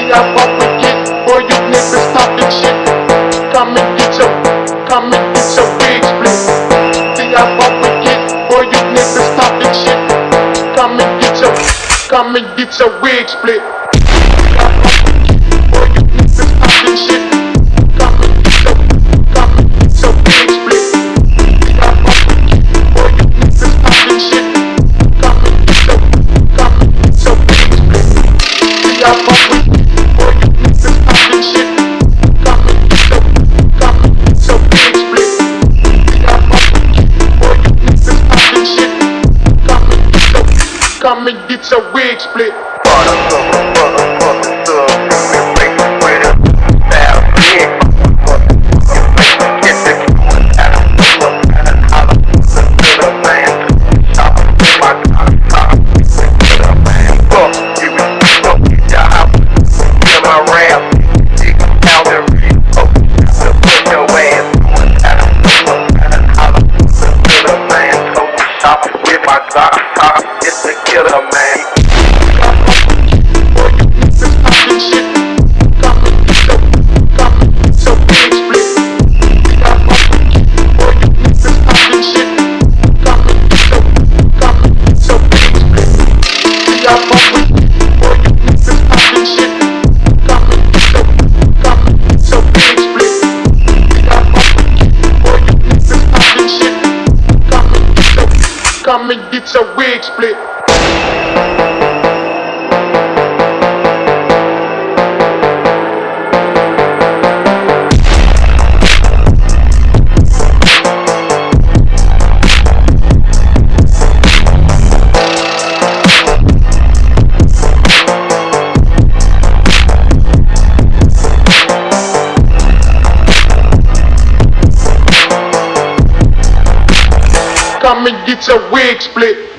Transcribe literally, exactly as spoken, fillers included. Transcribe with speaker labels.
Speaker 1: See how far we get, boy, you niggas talking shit. Come and get your, come and get your wig split. See how far we get, boy, you niggas talking shit. Come and get your, come and get your wig split. Boy, you niggas talking shit. Come and get your, come and get your wig split. See how far we get, boy, you niggas talking shit. Come and get your, come and get your wig split. See how far we get, boy, you niggas talking shit. Come and get your, come and get your wig split. See how far we get, boy, you niggas talking shit. Come and get your, come and get your wig split.
Speaker 2: It's the killer, man.
Speaker 1: Boy, you niggas talking shit. Come and get your, come and get your wig split. See how far we get, boy, you niggas talking shit. Come and get your, come and get your wig split. See how far we get, boy, you niggas talking shit. Come and get your, come and get your wig split. See how far we get, boy, you niggas talking shit. Come and get your, come and get your wig split. Come and get your wig split.